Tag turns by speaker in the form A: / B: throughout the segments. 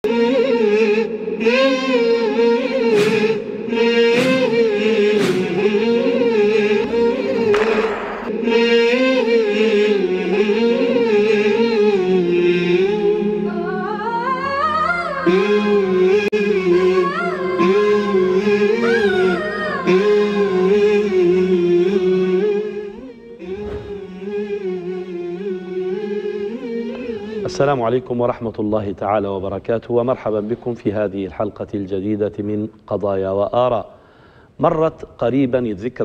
A: السلام عليكم ورحمة الله تعالى وبركاته، ومرحبا بكم في هذه الحلقة الجديدة من قضايا وآراء. مرت قريبا الذكرى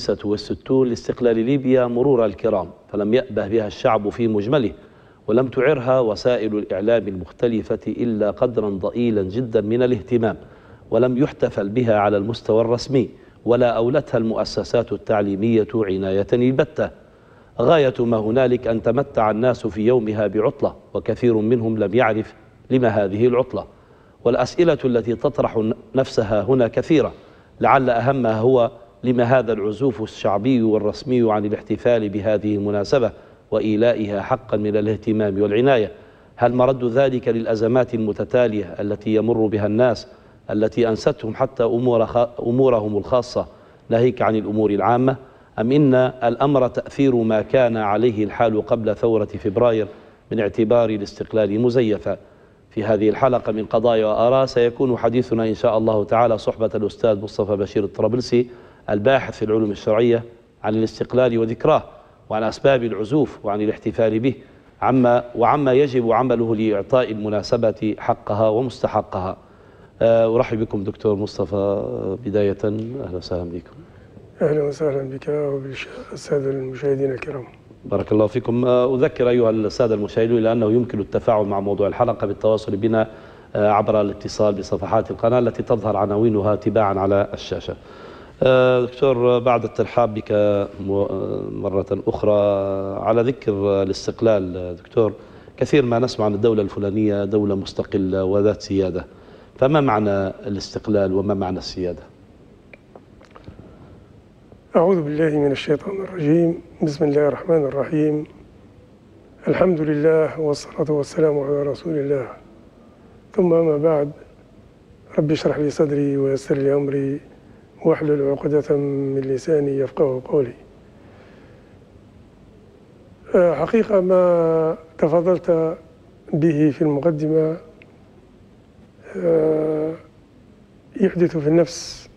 A: 66 لاستقلال ليبيا مرور الكرام، فلم يأبه بها الشعب في مجمله، ولم تعرها وسائل الإعلام المختلفة إلا قدرا ضئيلا جدا من الاهتمام، ولم يحتفل بها على المستوى الرسمي، ولا أولتها المؤسسات التعليمية عناية البتة. غاية ما هنالك أن تمتع الناس في يومها بعطلة، وكثير منهم لم يعرف لما هذه العطلة. والأسئلة التي تطرح نفسها هنا كثيرة، لعل أهمها هو لما هذا العزوف الشعبي والرسمي عن الاحتفال بهذه المناسبة وإيلائها حقا من الاهتمام والعناية؟ هل مرد ذلك للأزمات المتتالية التي يمر بها الناس، التي أنستهم حتى أمورهم الخاصة ناهيك عن الأمور العامة؟ أم إن الأمر تأثير ما كان عليه الحال قبل ثورة فبراير من اعتبار الاستقلال مزيفا؟ في هذه الحلقة من قضايا وآراء سيكون حديثنا إن شاء الله تعالى صحبة الأستاذ مصطفى بشير الطرابلسي، الباحث في العلوم الشرعية، عن الاستقلال وذكراه، وعن أسباب العزوف وعن الاحتفال به، وعما يجب عمله لإعطاء المناسبة حقها ومستحقها. أرحب بكم دكتور مصطفى بداية، أهلا وسهلا بكم.
B: أهلا وسهلا بك وبالسادة المشاهدين الكرام.
A: بارك الله فيكم. أذكر أيها السادة المشاهدين إلى أنه يمكن التفاعل مع موضوع الحلقة بالتواصل بنا عبر الاتصال بصفحات القناة التي تظهر عناوينها تباعا على الشاشة. دكتور، بعد الترحاب بك مرة أخرى على ذكر الاستقلال، دكتور، كثير ما نسمع عن الدولة الفلانية دولة مستقلة وذات سيادة، فما معنى الاستقلال وما معنى السيادة؟
B: أعوذ بالله من الشيطان الرجيم. بسم الله الرحمن الرحيم. الحمد لله والصلاة والسلام على رسول الله، ثم ما بعد. رب اشرح لي صدري ويسر لي أمري واحلل عقدة من لساني يفقه قولي. حقيقة ما تفضلت به في المقدمة يحدث في النفس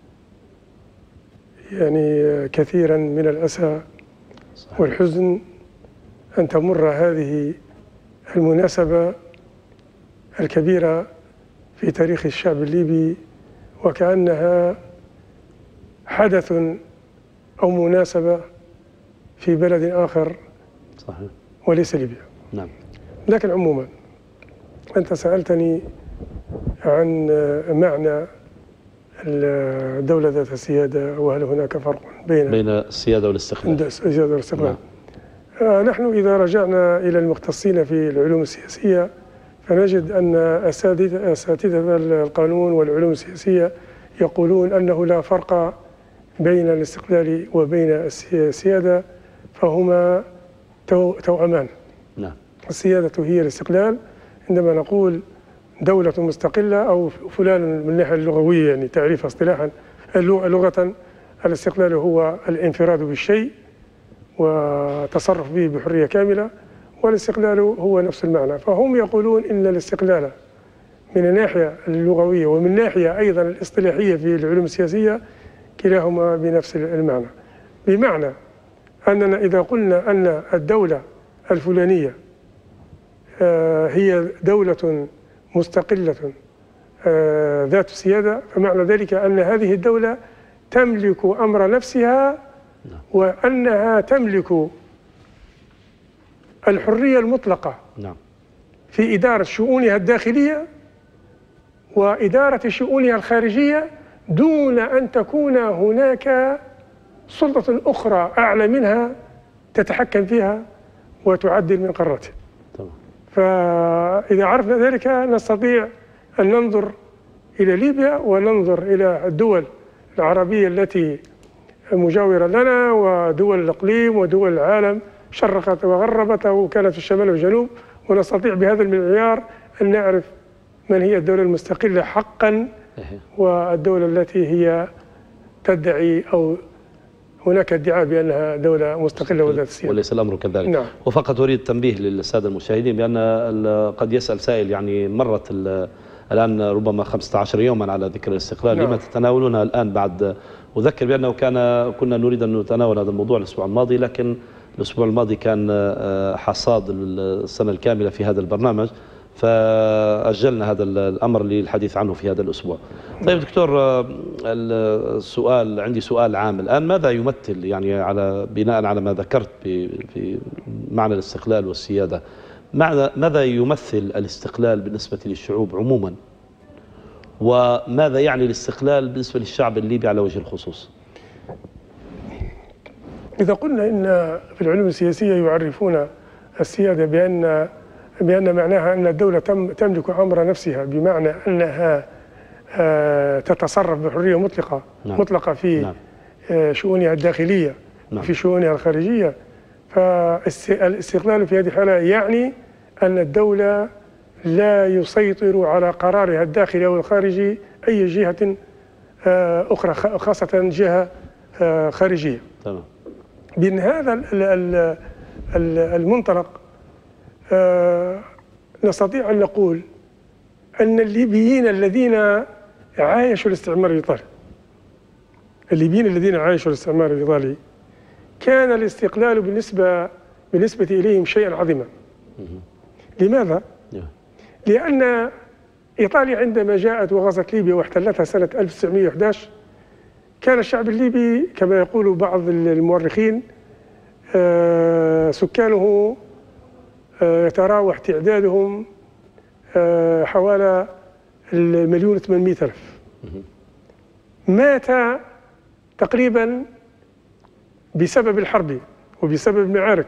B: يعني كثيرا من الأسى والحزن أن تمر هذه المناسبة الكبيرة في تاريخ الشعب الليبي وكأنها حدث أو مناسبة في بلد آخر.
A: صحيح.
B: وليس ليبيا.
A: نعم.
B: لكن عموما أنت سألتني عن معنى الدولة ذات السيادة، وهل هناك فرق بين
A: السيادة والاستقلال؟
B: السيادة والاستقلال. نحن إذا رجعنا إلى المختصين في العلوم السياسية فنجد أن أساتذة القانون والعلوم السياسية يقولون أنه لا فرق بين الاستقلال وبين السيادة، فهما توأمان.
A: نعم.
B: السيادة هي الاستقلال. عندما نقول دولة مستقلة أو فلان من الناحية اللغوية يعني تعريف اصطلاحا لغة، الاستقلال هو الانفراد بالشيء وتصرف به بحرية كاملة، والاستقلال هو نفس المعنى. فهم يقولون إن الاستقلال من الناحية اللغوية ومن الناحية أيضا الاصطلاحية في العلوم السياسية كلاهما بنفس المعنى، بمعنى أننا إذا قلنا أن الدولة الفلانية هي دولة مستقلة ذات سيادة، فمعنى ذلك أن هذه الدولة تملك أمر نفسها، وأنها تملك الحرية المطلقة في إدارة شؤونها الداخلية وإدارة شؤونها الخارجية، دون أن تكون هناك سلطة أخرى أعلى منها تتحكم فيها وتعدل من قراراتها. فإذا عرفنا ذلك نستطيع أن ننظر إلى ليبيا وننظر إلى الدول العربية التي مجاورة لنا ودول الإقليم ودول العالم، شرقت وغربت وكانت في الشمال والجنوب، ونستطيع بهذا المعيار أن نعرف من هي الدولة المستقلة حقا والدولة التي هي تدعي أو هناك ادعاء بأنها دولة مستقلة وذات سيادة،
A: وليس الأمر كذلك.
B: نعم.
A: وفقط أريد تنبيه للسادة المشاهدين بأن قد يسأل سائل يعني مرت الآن ربما 15 يوما على ذكر الاستقلال،
B: نعم.
A: لما تتناولونها الآن بعد؟ أذكر بأنه كنا نريد أن نتناول هذا الموضوع الأسبوع الماضي، لكن الأسبوع الماضي كان حصاد السنة الكاملة في هذا البرنامج، فأجلنا هذا الأمر للحديث عنه في هذا الأسبوع. طيب دكتور، عندي سؤال عام الآن. ماذا يمثل يعني بناء على ما ذكرت في معنى الاستقلال والسيادة، ماذا يمثل الاستقلال بالنسبة للشعوب عموما، وماذا يعني الاستقلال بالنسبة للشعب الليبي على وجه الخصوص؟
B: إذا قلنا إن في العلوم السياسية يعرفون السيادة بأن معناها أن الدولة تملك أمر نفسها، بمعنى أنها تتصرف بحرية مطلقة. نعم. مطلقة في نعم. شؤونها الداخلية. نعم. وفي شؤونها الخارجية. فالاستقلال في هذه الحالة يعني أن الدولة لا يسيطر على قرارها الداخلي أو الخارجي أي جهة أخرى، خاصة جهة خارجية. تمام. من هذا المنطلق نستطيع أن نقول أن الليبيين الذين عايشوا الاستعمار الإيطالي كان الاستقلال بالنسبة إليهم شيئا عظيما. لماذا؟ لأن إيطاليا عندما جاءت وغزت ليبيا واحتلتها سنة 1911 كان الشعب الليبي كما يقول بعض المؤرخين سكانه يتراوح تعدادهم حوالي 1,800,000. مات تقريبا بسبب الحرب وبسبب المعارك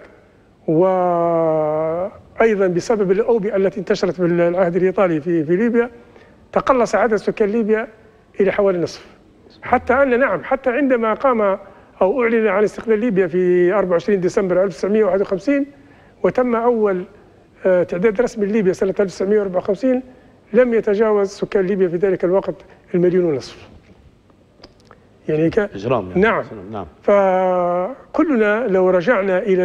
B: وأيضا بسبب الأوبئة التي انتشرت في العهد الإيطالي في ليبيا. تقلص عدد سكان ليبيا إلى حوالي النصف، حتى حتى عندما قام أو أعلن عن استقلال ليبيا في 24 ديسمبر 1951 وتم أول تعداد رسمي لليبيا سنة 1954 لم يتجاوز سكان ليبيا في ذلك الوقت 1,500,000. يعني
A: إجرام يعني.
B: نعم. فكلنا لو رجعنا إلى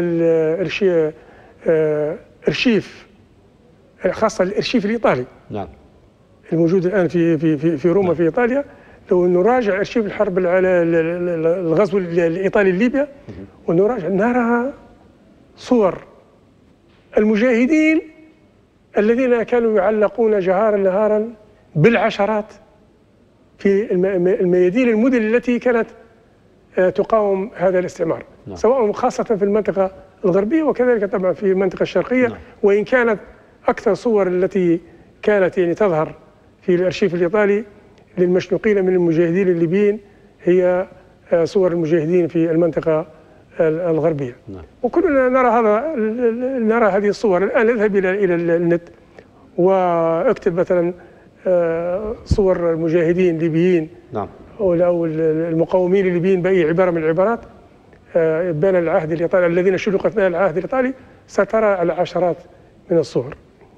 B: الأرشيف، خاصة الأرشيف الإيطالي. نعم. الموجود الآن في روما. نعم. في إيطاليا، لو نراجع أرشيف الحرب الغزو الإيطالي لليبيا ونراجع نرى صور المجاهدين الذين كانوا يعلقون جهارا نهارا بالعشرات في الميادين المدن التي كانت تقاوم هذا الاستعمار. نعم. سواء خاصة في المنطقة الغربية وكذلك طبعا في المنطقة الشرقية. نعم. وإن كانت أكثر صور التي كانت يعني تظهر في الأرشيف الإيطالي للمشنوقين من المجاهدين الليبيين هي صور المجاهدين في المنطقة الغربية. نعم. وكلنا نرى هذه الصور. الآن اذهب إلى النت واكتب مثلا صور المجاهدين الليبيين. نعم. أو المقاومين الليبيين بأي عبارة من العبارات بين العهد الإيطالي الذين شلقوا أثناء العهد الإيطالي، سترى العشرات من الصور.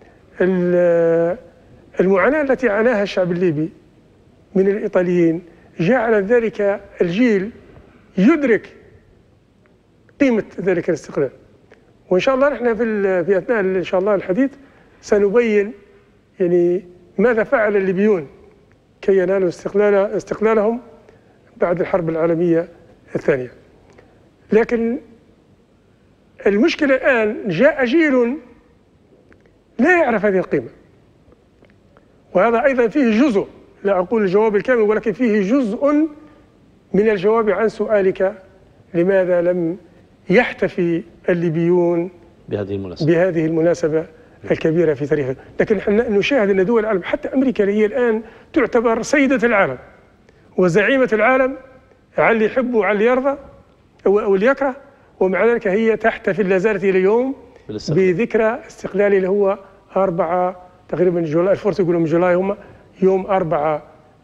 B: المعاناة التي عاناها الشعب الليبي من الإيطاليين جعل ذلك الجيل يدرك قيمة ذلك الاستقلال. وإن شاء الله نحن في أثناء إن شاء الله الحديث سنبين يعني ماذا فعل الليبيون كي ينالوا استقلالهم بعد الحرب العالمية الثانية. لكن المشكلة الآن جاء جيل لا يعرف هذه القيمة، وهذا أيضا فيه جزء، لا أقول الجواب الكامل، ولكن فيه جزء من الجواب عن سؤالك لماذا لم يحتفي الليبيون بهذه المناسبة الكبيرة في تاريخهم. لكن نحن نشاهد أن دول العالم حتى أمريكا هي الآن تعتبر سيدة العالم وزعيمة العالم على اللي يحب وعلى اللي يرضى أو اللي يكره، ومع ذلك هي تحتفل لا زالت إلى اليوم بذكرى استقلالي اللي هو 4 تقريبا جولاي. الفرس يقولوا من جولاي، هم يوم 4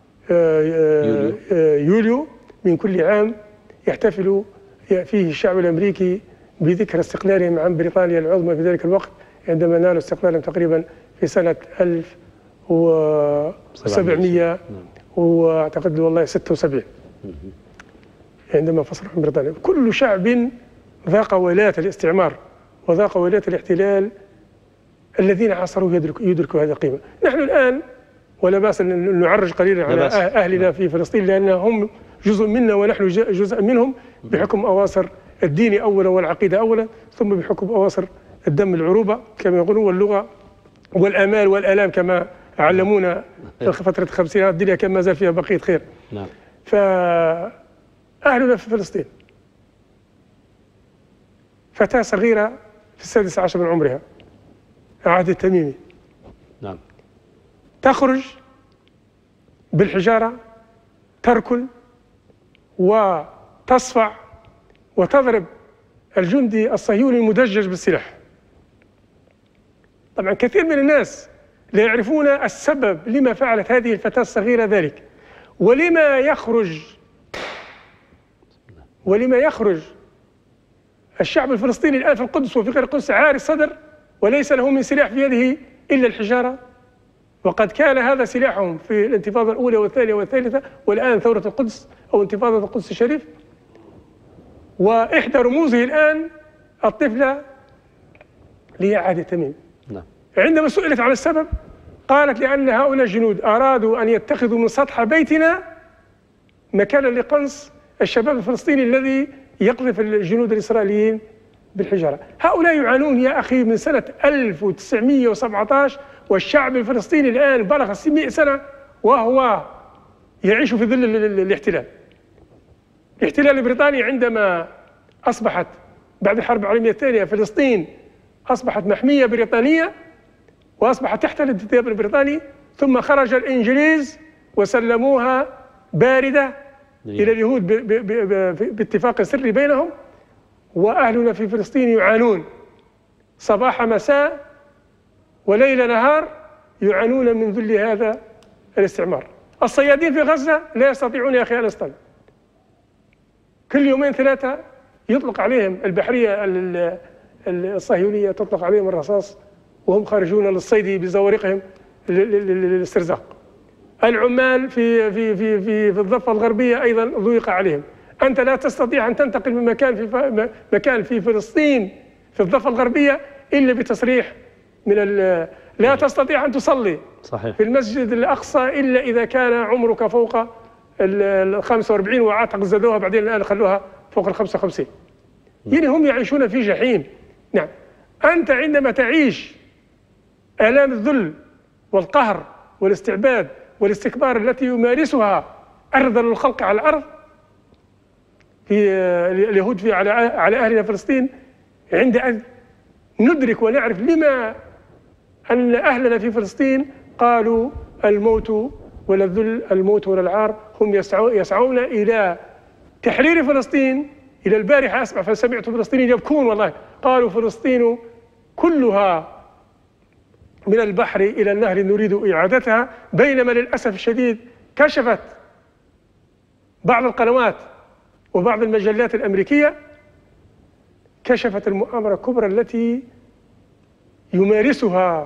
B: يوليو من كل عام يحتفل فيه الشعب الأمريكي بذكرى استقلالهم عن بريطانيا العظمى في ذلك الوقت عندما نالوا استقلالهم تقريبا في سنة 1812. واعتقد والله 76 عندما انفصلوا عن بريطانيا. كل شعب ذاق ولاة الاستعمار وذاق ولاة الاحتلال الذين عاصروه يدركوا هذه القيمة. نحن الآن ولا بأس أن نعرج قليلا على أهلنا في فلسطين، لأنهم جزء منا ونحن جزء منهم، بحكم أواصر الدين أولا والعقيدة أولا، ثم بحكم أواصر الدم العروبة كما يقولون، واللغة والآمال والآلام كما علمونا في فترة الخمسينات. الدنيا كان ما زال فيها بقية خير.
A: نعم.
B: فأهلنا في فلسطين، فتاة صغيرة في 16 من عمرها، عهد التميمي،
A: نعم،
B: تخرج بالحجارة، تركل وتصفع وتضرب الجندي الصهيوني المدجج بالسلاح. طبعا كثير من الناس لا يعرفون السبب لما فعلت هذه الفتاة الصغيرة ذلك، ولما يخرج الشعب الفلسطيني الآن في القدس وفي غير القدس عاري الصدر وليس له من سلاح في يده إلا الحجارة، وقد كان هذا سلاحهم في الانتفاضة الأولى والثانية والثالثة، والآن ثورة القدس أو انتفاضة القدس الشريف. وإحدى رموزه الآن الطفلة اللي هي عهد تميم.
A: نعم.
B: عندما سئلت عن السبب قالت لأن هؤلاء الجنود أرادوا أن يتخذوا من سطح بيتنا مكانا لقنص الشباب الفلسطيني الذي يقذف الجنود الإسرائيليين بالحجارة. هؤلاء يعانون يا أخي من سنة 1917، والشعب الفلسطيني الآن بلغ 100 سنة وهو يعيش في ظل الاحتلال. الاحتلال البريطاني عندما أصبحت بعد الحرب العالمية الثانية فلسطين أصبحت محمية بريطانية وأصبحت تحت الانتداب البريطاني، ثم خرج الإنجليز وسلموها باردة إلى اليهود باتفاق سري بينهم، وأهلنا في فلسطين يعانون صباح مساء وليل نهار، يعانون من ذل هذا الاستعمار. الصيادين في غزة لا يستطيعون يا أخي أن يصطادوا، كل يومين ثلاثة يطلق عليهم البحرية الصهيونية تطلق عليهم الرصاص وهم خارجون للصيد بزوارقهم للاسترزاق. العمال في الضفة الغربية أيضا ضيق عليهم. أنت لا تستطيع أن تنتقل من مكان في فلسطين في الضفة الغربية إلا بتصريح من لا تستطيع أن تصلي
A: صحيح
B: في المسجد الأقصى إلا إذا كان عمرك فوق ال 45، وأعتقد زادوها بعدين الآن خلوها فوق ال 55. يعني هم يعيشون في جحيم. نعم. أنت عندما تعيش آلام الذل والقهر والاستعباد والاستكبار التي يمارسها أرذل الخلق على الأرض في اليهود على أهلنا فلسطين، عند أن ندرك ونعرف لما أن أهلنا في فلسطين قالوا الموت ولا الذل، الموت ولا العار، هم يسعون إلى تحرير فلسطين. إلى البارحة أسمع فسمعت فلسطينيين يبكون والله، قالوا فلسطين كلها من البحر إلى النهر نريد إعادتها. بينما للأسف الشديد كشفت بعض القنوات وبعض المجلات الأمريكية كشفت المؤامرة الكبرى التي يمارسها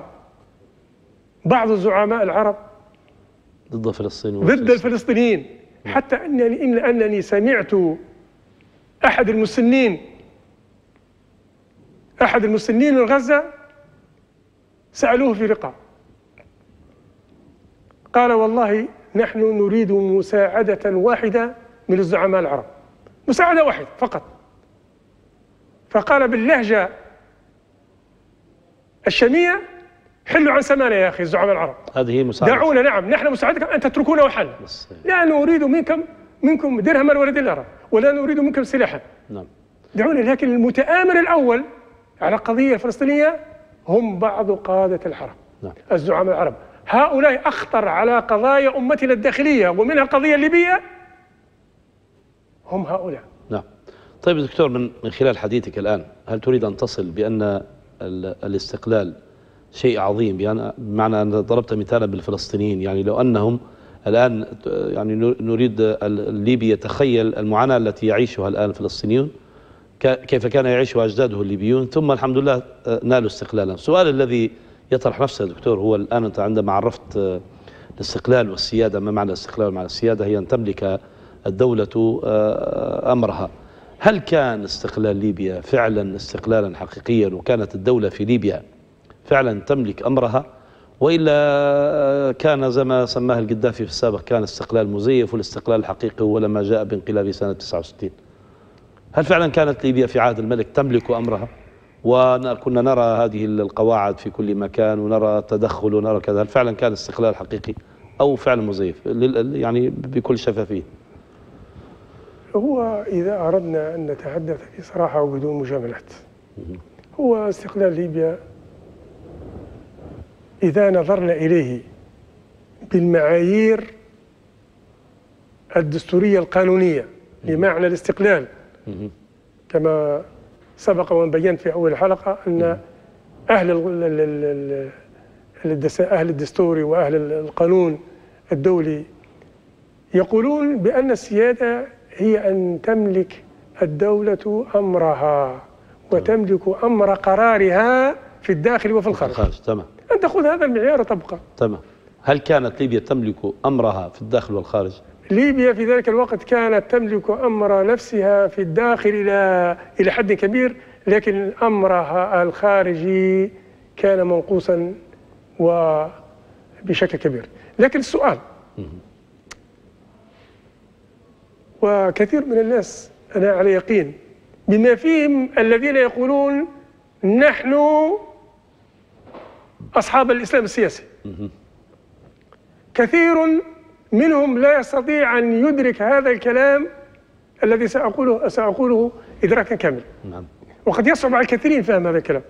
B: بعض الزعماء العرب
A: ضد فلسطين
B: ضد الفلسطينيين، حتى أنني سمعت أحد المسنين من غزة سألوه في لقاء قال والله نحن نريد مساعدة واحدة من الزعماء العرب، مساعدة واحدة فقط. فقال باللهجة الشامية حلوا عن سمانا يا أخي الزعماء العرب،
A: هذه مساعدة،
B: دعونا، نعم نحن مساعدتكم أن تتركونا وحالنا، لا نريد منكم درهما ولا دينارا، ولا نريد منكم سلاحا.
A: نعم.
B: دعونا. لكن المتآمر الأول على القضية الفلسطينية هم بعض قادة الحرب.
A: نعم.
B: الزعماء العرب هؤلاء أخطر على قضايا أمتنا الداخلية ومنها القضية الليبية هم هؤلاء.
A: نعم. طيب دكتور، من خلال حديثك الآن هل تريد أن تصل بأن الاستقلال شيء عظيم؟ بمعنى أن ضربت مثالا بالفلسطينيين، يعني لو أنهم الآن يعني نريد الليبي يتخيل المعاناة التي يعيشها الآن الفلسطينيون كيف كان يعيشها أجداده الليبيون، ثم الحمد لله نالوا استقلالا. السؤال الذي يطرح نفسه يا دكتور. هو الآن أنت عندما عرفت الاستقلال والسيادة، ما معنى الاستقلال ومعنى السيادة؟ هي أن تملك الدولة أمرها. هل كان استقلال ليبيا فعلا استقلالا حقيقيا وكانت الدولة في ليبيا فعلا تملك أمرها، وإلا كان زي ما سماه القذافي في السابق كان استقلال مزيف، والاستقلال الحقيقي هو لما جاء بانقلاب سنة 69؟ هل فعلا كانت ليبيا في عهد الملك تملك أمرها وكنا نرى هذه القواعد في كل مكان ونرى التدخل ونرى كذا؟ هل فعلا كان استقلال حقيقي أو فعلا مزيف يعني بكل شفافية؟
B: هو إذا أردنا أن نتحدث بصراحة وبدون مجاملات، هو استقلال ليبيا إذا نظرنا إليه بالمعايير الدستورية القانونية لمعنى الاستقلال، كما سبق وأن بينت في أول حلقة أن أهل الدستور وأهل القانون الدولي يقولون بأن السيادة هي أن تملك الدولة أمرها وتملك أمر قرارها في الداخل وفي الخارج.
A: تمام.
B: أن تأخذ هذا المعيار وتبقى.
A: تمام. هل كانت ليبيا تملك أمرها في الداخل والخارج؟
B: ليبيا في ذلك الوقت كانت تملك أمر نفسها في الداخل إلى حد كبير، لكن أمرها الخارجي كان منقوصا وبشكل كبير. لكن السؤال، وكثير من الناس أنا على يقين بما فيهم الذين يقولون نحن أصحاب الإسلام السياسي، كثير منهم لا يستطيع أن يدرك هذا الكلام الذي سأقوله إدراكا كاملا.
A: نعم.
B: وقد يصعب على الكثيرين فهم هذا الكلام.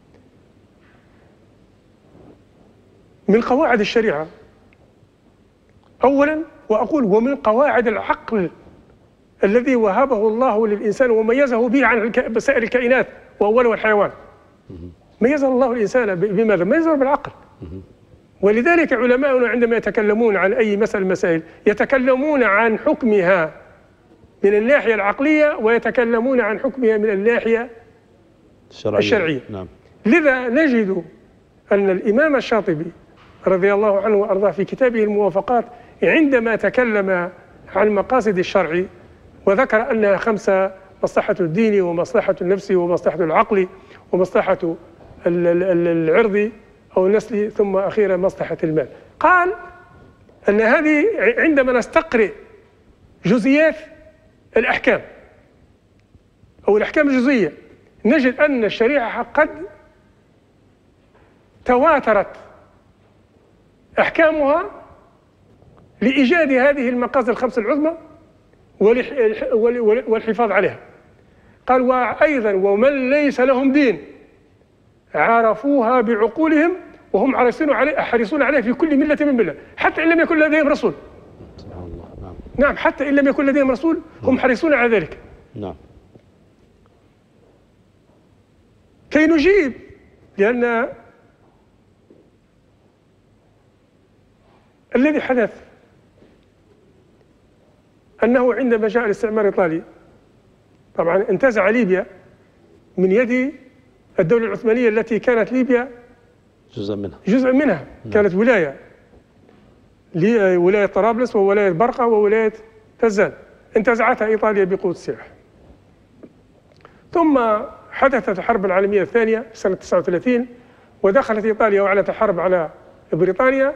B: من قواعد الشريعة أولا، وأقول ومن قواعد العقل الذي وهبه الله للإنسان وميزه به عن سائر الكائنات وأوله الحيوان، ميز الله الإنسان بماذا؟ ميزه بالعقل. ولذلك علماؤنا عندما يتكلمون عن أي مسألة مسائل يتكلمون عن حكمها من الناحية العقلية ويتكلمون عن حكمها من الناحية الشرعية.
A: نعم.
B: لذا نجد أن الإمام الشاطبي رضي الله عنه وأرضاه في كتابه الموافقات عندما تكلم عن مقاصد الشرع وذكر أنها 5: مصلحة الدين ومصلحة النفس ومصلحة العقل ومصلحة العرض أو النسل ثم أخيرا مصلحة المال، قال أن هذه عندما نستقرئ جزئيات الأحكام أو الأحكام الجزئية نجد أن الشريعة قد تواترت أحكامها لإيجاد هذه المقاصد ال5 العظمى والحفاظ عليها. قال وأيضا ومن ليس لهم دين عرفوها بعقولهم وهم حريصون عليه في كل ملة من ملة، حتى إن لم يكن لديهم رسول.
A: سبحان الله.
B: نعم، حتى إن لم يكن لديهم رسول هم حريصون على ذلك.
A: نعم.
B: كي نجيب، لأن الذي حدث أنه عندما جاء الاستعمار الإيطالي طبعا انتزع ليبيا من يد الدولة العثمانية التي كانت ليبيا جزء منها. كانت ولاية طرابلس وولاية برقة وولاية تزان، انتزعتها إيطاليا بقوة السلاح. ثم حدثت الحرب العالمية الثانية في سنة 39 ودخلت إيطاليا وأعلنت الحرب على بريطانيا،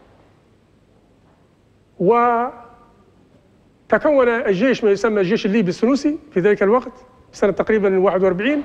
B: وتكون الجيش ما يسمى الجيش الليبي السنوسي في ذلك الوقت سنة تقريبا 41،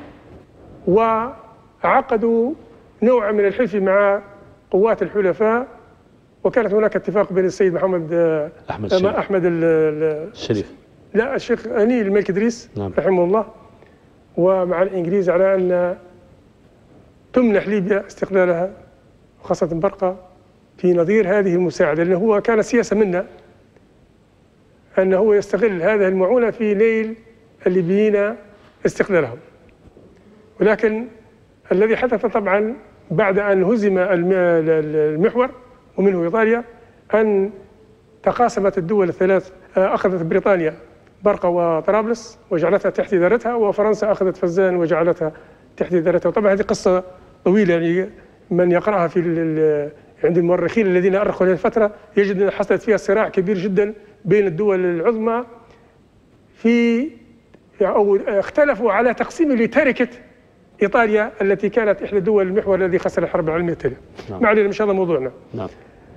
B: وعقدوا نوع من الحلف مع قوات الحلفاء، وكانت هناك اتفاق بين السيد أحمد
A: الشريف،
B: لا الشيخ هني الملك إدريس
A: نعم.
B: رحمه الله، ومع الإنجليز على أن تمنح ليبيا استقلالها وخاصة برقة في نظير هذه المساعدة، لأنه هو كان سياسة منا أنه هو يستغل هذه المعونة في نيل الليبيين استقلالهم. ولكن الذي حدث طبعا بعد أن هزم المحور ومنه إيطاليا أن تقاسمت الدول الثلاث، أخذت بريطانيا برقة وطرابلس وجعلتها تحت إدارتها، وفرنسا أخذت فزان وجعلتها تحت إدارتها. وطبعا هذه قصة طويلة يعني من يقرأها عند المؤرخين الذين أرخوا هذه الفترة يجد أن حصلت فيها صراع كبير جدا بين الدول العظمى أو اختلفوا على تقسيم لتركة إيطاليا التي كانت إحدى دول المحور الذي خسر الحرب العالمية الثانية.
A: نعم.
B: ما علينا إن شاء الله موضوعنا.
A: نعم.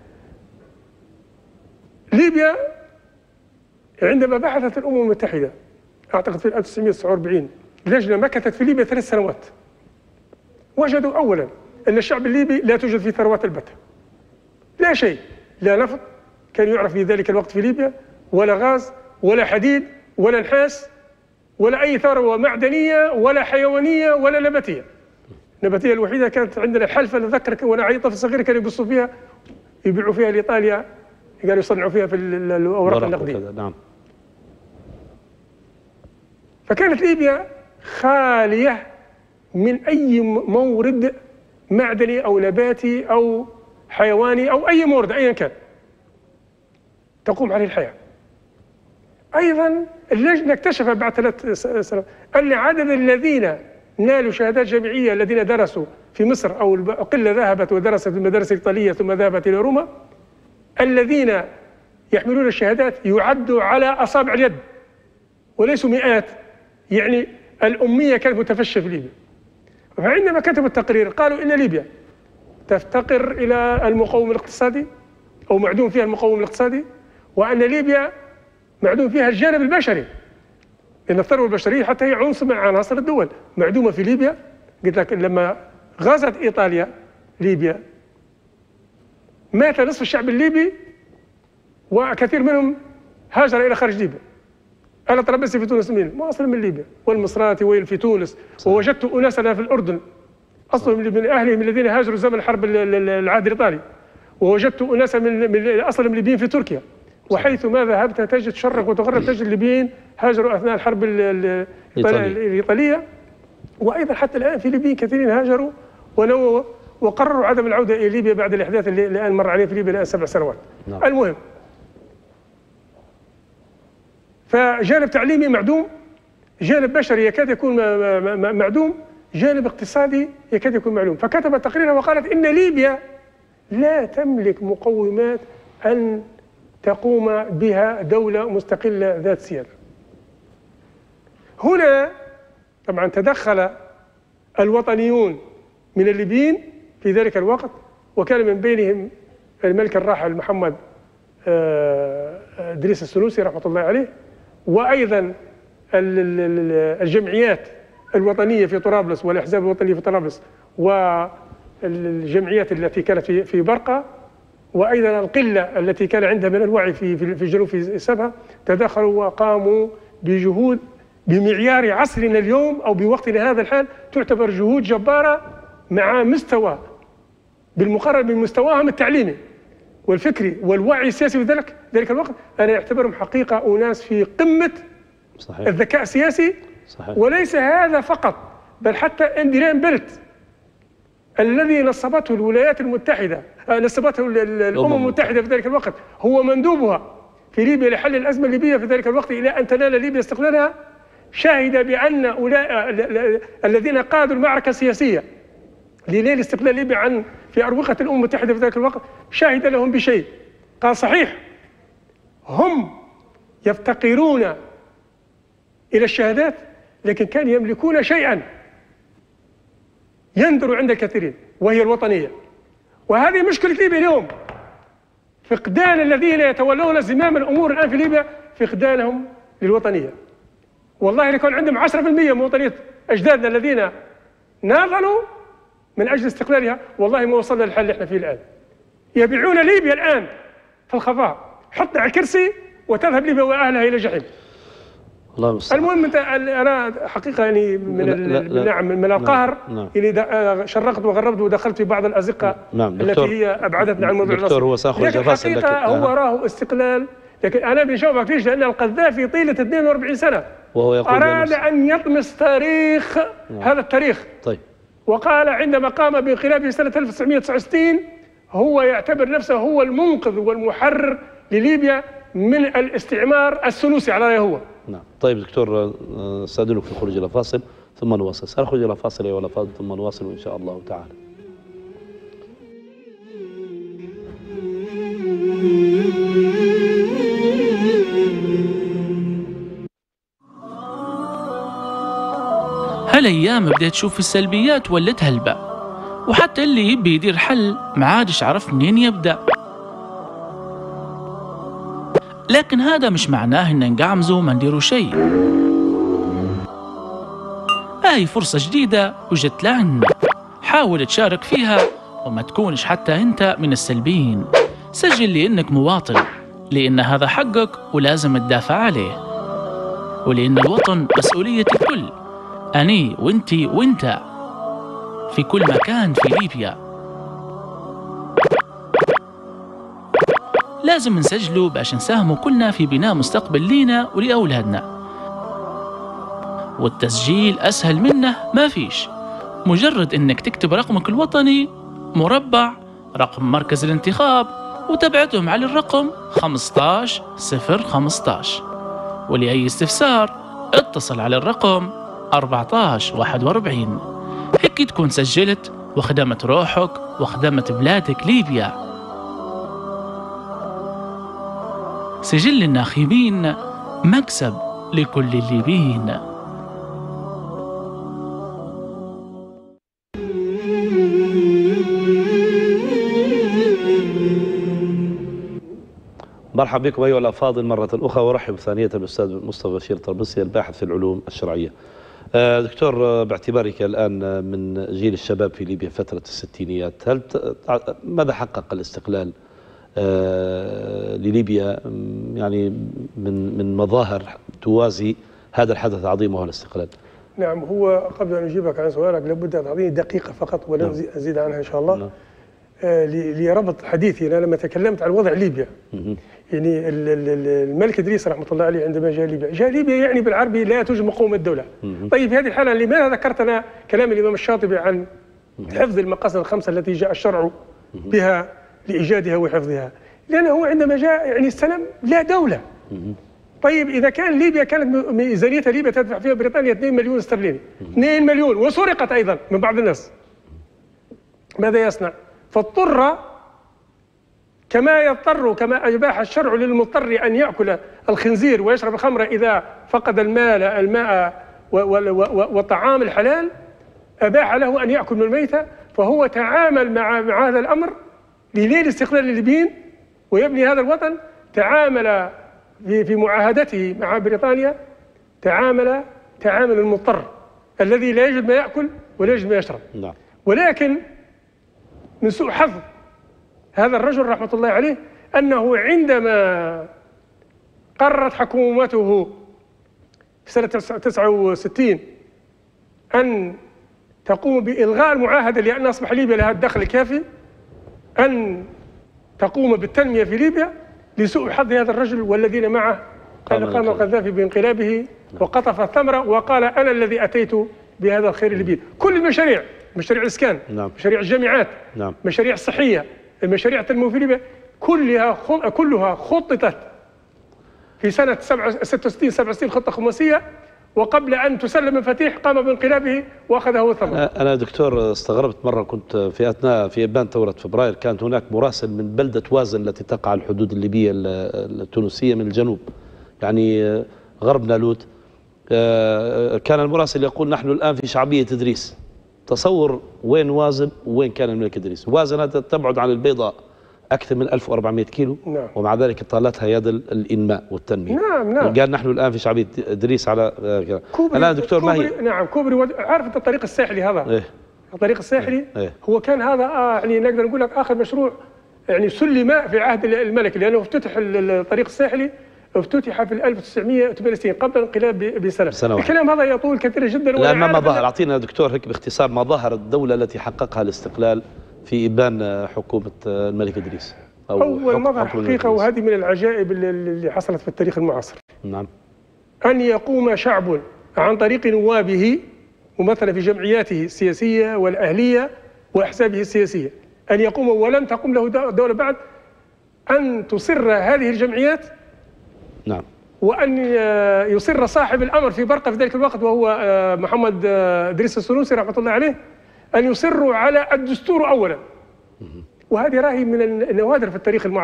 B: ليبيا عندما بحثت الأمم المتحدة أعتقد في 1949 لجنة مكثت في ليبيا 3 سنوات، وجدوا أولا أن الشعب الليبي لا توجد فيه ثروات البتة، لا شيء، لا نفط كان يعرف في ذلك الوقت في ليبيا، ولا غاز ولا حديد ولا نحاس ولا أي ثروة معدنية ولا حيوانية ولا نباتية. النباتية الوحيدة كانت عندنا الحلفة، نتذكر وأنا عيل طفل صغير كانوا يقصوا فيها يبيعوا فيها لإيطاليا، قالوا يصنعوا فيها في الأوراق النقدية.
A: نعم.
B: فكانت ليبيا خالية من أي مورد معدني أو نباتي أو حيواني أو أي مورد أيا كان تقوم عليه الحياة. أيضا اللجنة اكتشف بعد 3 سنوات أن عدد الذين نالوا شهادات جامعية الذين درسوا في مصر أو قلة ذهبت ودرست في المدارس الإيطالية ثم ذهبت إلى روما، الذين يحملون الشهادات يعدوا على أصابع اليد وليسوا مئات، يعني الأمية كانت متفشة في ليبيا. فعندما كتبوا التقرير قالوا إن ليبيا تفتقر إلى المقوم الاقتصادي أو معدوم فيها المقوم الاقتصادي، وأن ليبيا معدوم فيها الجانب البشري، لأن الثروة البشرية حتى هي عنصر من عناصر الدول معدومة في ليبيا. قلت لك لما غزت إيطاليا ليبيا مات نصف الشعب الليبي وكثير منهم هاجر إلى خارج ليبيا. أنا طرابلسي في تونس ما أصلا من ليبيا، والمصراتي وين في تونس، ووجدت أناسا في الأردن أصلا من أهلهم الذين هاجروا زمن الحرب العهد الإيطالي، ووجدت أناسا من أصلا من ليبيين في تركيا، وحيث ما ذهبت تجد شرق وتغرب تجد الليبيين هاجروا أثناء الحرب الإيطالية. وأيضا حتى الآن في ليبيين كثيرين هاجروا وقرروا عدم العودة إلى ليبيا بعد الأحداث اللي الآن مر عليه في ليبيا الآن 7 سنوات.
A: نعم.
B: المهم، فجانب تعليمي معدوم، جانب بشري يكاد يكون معدوم، جانب اقتصادي يكاد يكون معلوم. فكتبت تقريرا وقالت إن ليبيا لا تملك مقومات أن تقوم بها دولة مستقلة ذات سيادة. هنا طبعا تدخل الوطنيون من الليبيين في ذلك الوقت، وكان من بينهم الملك الراحل محمد إدريس السنوسي رحمة الله عليه، وأيضا الجمعيات الوطنية في طرابلس والأحزاب الوطنية في طرابلس والجمعيات التي كانت في برقة، وأيضا القلة التي كان عندها من الوعي في جنوب في سبها، تدخلوا وقاموا بجهود بمعيار عصرنا اليوم أو بوقتنا هذا الحال تعتبر جهود جبارة مع مستوى بالمقارنة بمستواهم التعليمي والفكري والوعي السياسي في ذلك الوقت. أنا أعتبرهم حقيقة أناس في قمة
A: صحيح.
B: الذكاء السياسي. صحيح. وليس هذا فقط، بل حتى إنديران بيلت الذي نصبته الولايات المتحدة، نصبته الأمم المتحدة في ذلك الوقت، هو مندوبها في ليبيا لحل الأزمة الليبية في ذلك الوقت إلى أن تنال ليبيا استقلالها، شهد بأن الذين قادوا المعركة السياسية لنيل استقلال ليبيا في أروقة الأمم المتحدة في ذلك الوقت، شهد لهم بشيء. قال صحيح هم يفتقرون إلى الشهادات، لكن كانوا يملكون شيئا يندر عند الكثيرين وهي الوطنية. وهذه مشكلة ليبيا اليوم، فقدان الذين يتولون زمام الأمور الآن في ليبيا، فقدانهم للوطنية. والله لكون عندهم 10% من وطنية أجدادنا الذين ناضلوا من أجل استقلالها، والله ما وصلنا للحل اللي احنا فيه الآن. يبيعون ليبيا الآن في الخفاء، حطنا على كرسي وتذهب ليبيا وأهلها إلى جحيم. المهم انت، انا حقيقه يعني من القهر يعني شرقت وغربت ودخلت في بعض الازقه التي هي ابعدتنا عن موضوع
A: دكتور هو ساخذ جفاف،
B: لكن هو راه استقلال. لكن انا بنجاوبك ليش؟ لان القذافي طيله 42 سنه
A: وهو يقول
B: اراد ان يطمس تاريخ هذا التاريخ.
A: طيب.
B: وقال عندما قام بانقلابه سنه 1969 هو يعتبر نفسه هو المنقذ والمحرر لليبيا من الاستعمار السنوسي على رأيه هو.
A: نعم. طيب دكتور، استأذنك في الخروج إلى فاصل ثم نواصل. سنخرج إلى فاصل ولا فاصل ثم نواصل إن شاء الله تعالى.
C: هالأيام بديت تشوف السلبيات ولت هلبة، وحتى اللي يبي يدير حل معادش عرف منين يبدأ. لكن هذا مش معناه إن نقعمزوا وما نديروا شيء. هاي فرصة جديدة وجت لعنا، حاول تشارك فيها وما تكونش حتى أنت من السلبيين. سجل لأنك مواطن، لأن هذا حقك ولازم تدافع عليه، ولأن الوطن مسؤولية الكل، أني وانتي وانت في كل مكان في ليبيا. لازم نسجلوا باش نساهموا كلنا في بناء مستقبل لينا ولأولادنا. والتسجيل أسهل منه ما فيش، مجرد إنك تكتب رقمك الوطني مربع رقم مركز الانتخاب وتبعتهم على الرقم 15015. ولأي استفسار اتصل على الرقم 1441. هيك تكون سجلت وخدمت روحك وخدمت بلادك ليبيا. سجل الناخبين مكسب لكل الليبيين.
A: مرحبا بكم أيها الأفاضل مرة أخرى، وأرحب ثانية بالأستاذ مصطفى بشير طربسي الباحث في العلوم الشرعية. دكتور، باعتبارك الآن من جيل الشباب في ليبيا فترة الستينيات، ماذا حقق الاستقلال لليبيا يعني من مظاهر توازي هذا الحدث العظيم وهو الاستقلال؟
B: نعم، هو قبل أن أجيبك عن سؤالك لابد أن تعطيني دقيقة فقط ولن أزيد عنها إن شاء الله.
A: نعم.
B: لربط حديثي أنا لما تكلمت عن وضع ليبيا، يعني الملك إدريس رحمة الله عليه عندما جاء ليبيا يعني بالعربي لا توجد مقومة دولة. طيب في هذه الحالة لماذا ذكرت أنا كلام الإمام الشاطبي عن حفظ المقاصد الخمسة التي جاء الشرع بها لإيجادها وحفظها؟ لأنه عندما جاء يعني استلم لا دولة. طيب إذا كان ليبيا كانت ميزانيتها ليبيا تدفع فيها بريطانيا 2 مليون استرليني، 2 مليون، وسرقت أيضا من بعض الناس، ماذا يصنع؟ فاضطر كما أباح الشرع للمضطر أن يأكل الخنزير ويشرب الخمر إذا فقد الماء والطعام الحلال، أباح له أن يأكل من الميتة. فهو تعامل مع هذا الأمر لليل استقلال الليبيين ويبني هذا الوطن. تعامل في معاهدته مع بريطانيا تعامل المضطر الذي لا يجد ما يأكل ولا يجد ما يشرب. ولكن من سوء حظ هذا الرجل رحمة الله عليه أنه عندما قررت حكومته في سنة 69 أن تقوم بإلغاء المعاهدة لأن أصبح ليبيا لها الدخل الكافي أن تقوم بالتنمية في ليبيا، لسوء حظ هذا الرجل والذين معه قام القذافي بانقلابه وقطف الثمرة وقال أنا الذي أتيت بهذا الخير الليبي. كل المشاريع، مشاريع الإسكان، مشاريع الجامعات، مشاريع الصحية، المشاريع التنموية في ليبيا كلها خططت في سنة 66 67 خطة خماسية، وقبل أن تسلم المفاتيح قام بانقلابه وأخذه ثمرة.
A: أنا دكتور استغربت مرة، كنت في إبان ثورة فبراير، كانت هناك مراسل من بلدة وازن التي تقع على الحدود الليبية التونسية من الجنوب، يعني غرب نالوت. كان المراسل يقول نحن الآن في شعبية إدريس. تصور وين وازن وين كان الملك إدريس. وازن تبعد عن البيضاء أكثر من 1400 كيلو. ومع ذلك طالتها يد الإنماء والتنمية. قال نحن الآن في شعبية إدريس على الآن دكتور ما هي؟
B: نعم، كوبري. عارف أنت الطريق الساحلي هذا؟ الطريق الساحلي هو كان هذا يعني نقدر نقول لك آخر مشروع يعني سلم في عهد الملك، لأنه افتتح الطريق الساحلي افتتح في 1968 قبل الانقلاب بسنة. الكلام هذا يطول كثيرا جدا.
A: الآن ما مظاهر، أعطينا دكتور هيك باختصار مظاهر الدولة التي حققها الاستقلال في إبان حكومة الملك إدريس.
B: أول مظهر حقيقة، وهذه من العجائب اللي حصلت في التاريخ المعاصر.
A: نعم.
B: أن يقوم شعب عن طريق نوابه ممثلة في جمعياته السياسية والأهلية وأحزابه السياسية، أن يقوم ولم تقم له دولة بعد، أن تصر هذه الجمعيات.
A: نعم.
B: وأن يصر صاحب الأمر في برقة في ذلك الوقت وهو محمد إدريس السنوسي رحمة الله عليه أن يصروا على الدستور أولا. وهذه راهي من النوادر في التاريخ المعاصر.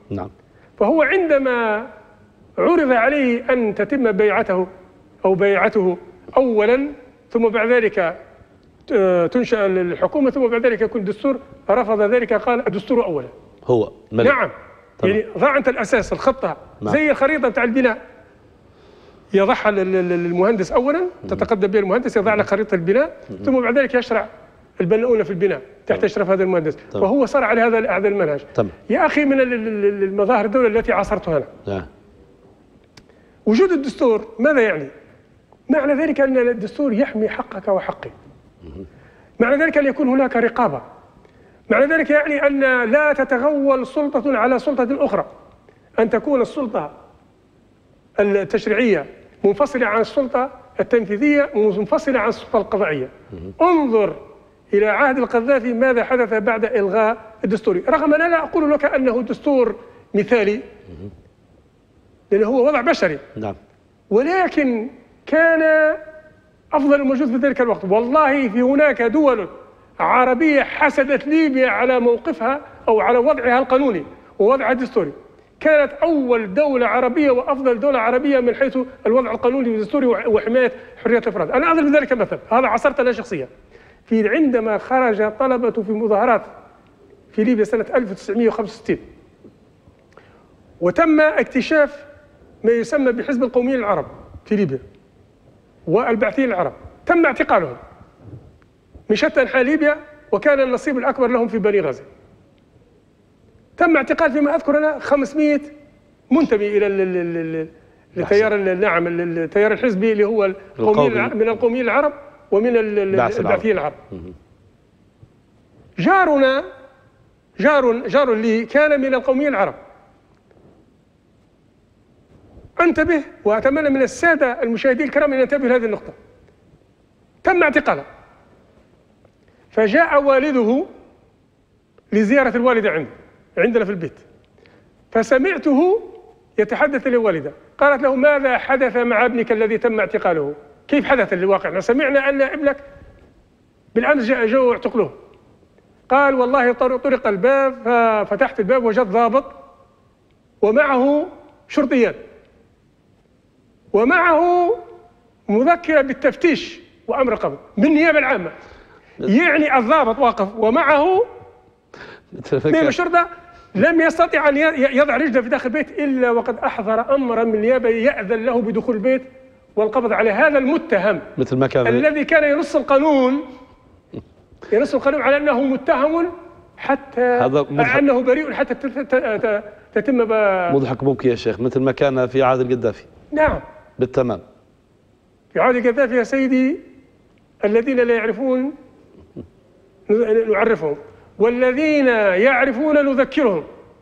A: نعم.
B: فهو عندما عرض عليه أن تتم بيعته أو بيعته أولا ثم بعد ذلك تنشأ الحكومة ثم بعد ذلك يكون دستور، رفض ذلك، قال الدستور أولا.
A: هو ملك.
B: نعم. يعني ضع أنت الأساس، الخطة.
A: نعم.
B: زي الخريطة بتاع البناء، يضعها المهندس أولا، تتقدم بها المهندس، يضع لك خريطة البناء ثم بعد ذلك يشرع البناؤون في البناء تحت إشراف هذا المهندس. وهو صار على هذا المنهج. يا أخي من المظاهر الدولة التي عاصرتها أنا وجود الدستور ماذا يعني؟ معنى ذلك أن الدستور يحمي حقك وحقي. معنى ذلك أن يكون هناك رقابة. معنى ذلك يعني أن لا تتغول سلطة على سلطة أخرى، أن تكون السلطة التشريعية منفصلة عن السلطة التنفيذية، منفصلة عن السلطة القضائية. انظر إلى عهد القذافي ماذا حدث بعد إلغاء الدستوري، رغم أن أنا لا أقول لك أنه دستور مثالي لأنه هو وضع بشري.
A: نعم.
B: ولكن كان أفضل الموجود في ذلك الوقت. والله في هناك دول عربية حسدت ليبيا على موقفها أو على وضعها القانوني ووضعها الدستوري. كانت أول دولة عربية وأفضل دولة عربية من حيث الوضع القانوني والدستوري وحماية حرية الأفراد. أنا أضرب بذلك مثل، هذا عصرت أنا شخصيا. عندما خرج طلبة في مظاهرات في ليبيا سنة 1965 وتم اكتشاف ما يسمى بحزب القوميين العرب في ليبيا والبعثيين العرب، تم اعتقالهم من شتى أنحاء ليبيا، وكان النصيب الأكبر لهم في بني غازي. تم اعتقال فيما أذكر أنا 500 منتمي إلى التيار التيار الحزبي اللي هو من القوميين العرب ومن البعثيين العرب. جارنا جار لي كان من القوميين العرب. انتبه، وأتمنى من السادة المشاهدين الكرام أن ينتبهوا لهذه النقطة. تم اعتقاله، فجاء والده لزيارة الوالدة عندنا في البيت، فسمعته يتحدث للوالدة، قالت له: ماذا حدث مع ابنك الذي تم اعتقاله؟ كيف حدث الواقع؟ سمعنا أن ابنك بالأمس جاء اعتقلوه. قال: والله طرق الباب، ففتحت الباب وجدت ضابط ومعه شرطيان ومعه مذكرة بالتفتيش وأمر قبض من النيابة العامة. يعني الضابط واقف ومعه من الشرطة، لم يستطع أن يضع رجله في داخل البيت إلا وقد أحضر أمرا من النيابة يأذن له بدخول البيت والقبض على هذا المتهم، مثل ما كان الذي كان ينص القانون على أنه متهم حتى أنه بريء حتى تتم
A: مضحك ممكن يا شيخ، مثل ما كان في عهد القذافي.
B: نعم
A: بالتمام.
B: في عهد القذافي يا سيدي الذين لا يعرفون نعرفهم، والذين يعرفون نذكرهم.